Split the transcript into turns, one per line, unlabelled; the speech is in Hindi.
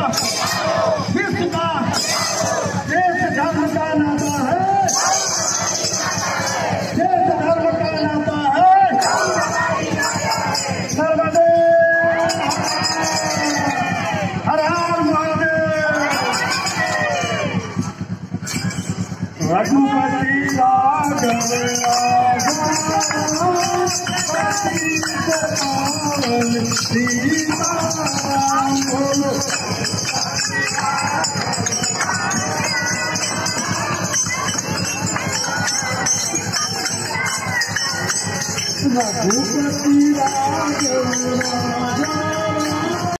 किसका देश धर्म का नाता है, देश धर्म का नाता है। नर्मदे हर हर महादेव। रघुपति राघव सीताराम बोलो। रघुपति राघव